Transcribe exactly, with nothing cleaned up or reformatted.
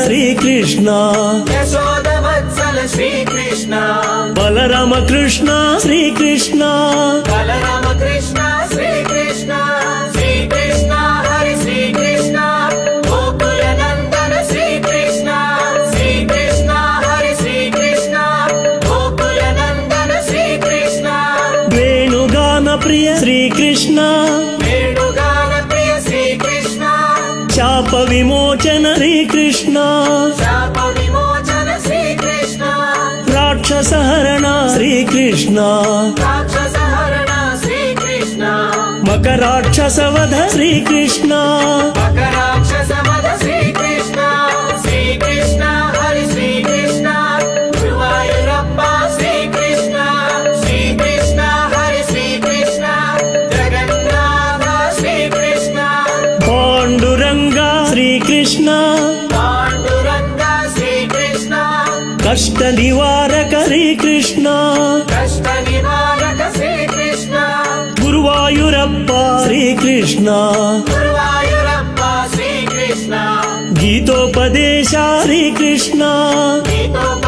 శ్రీకృష్ణ యశోదవత్సల శ్రీకృష్ణ బలరామ కృష్ణ శ్రీకృష్ణ బలరామ కృష్ణ శ్రీకృష్ణ శ్రీకృష్ణ హరి శ్రీకృష్ణ గోకుల నందన శ్రీకృష్ణ శ్రీకృష్ణ హరి శ్రీకృష్ణ గోకుల నందన శ్రీకృష్ణ వేణుగాన ప్రియ శ్రీకృష్ణ వేణుగాన ప్రియ శ్రీకృష్ణ శాప విమోచన శ్రీకృష్ణ శాప విమోచన శ్రీకృష్ణ రాక్షసహరణ శ్రీకృష్ణ రాక్షసహరణ శ్రీకృష్ణ మకరాక్షసవధ శ్రీకృష్ణ మకరాక్షసవధ శ్రీకృష్ణ శ్రీకృష్ణ హరి శ్రీకృష్ణ గురువాయూరప్ప శ్రీకృష్ణ శ్రీకృష్ణ హరి శ్రీకృష్ణ జగన్నాథ శ్రీకృష్ణ పాండురంగ శ్రీకృష్ణ పాండురంగ శ్రీకృష్ణ కష్ట నివారక శ్రీకృష్ణ కష్ట నివారక శ్రీకృష్ణ గురువాయూరప్ప శ్రీకృష్ణ గురువాయూరప్ప శ్రీకృష్ణ గీతోపదేశ శ్రీకృష్ణ గీతోపదేశ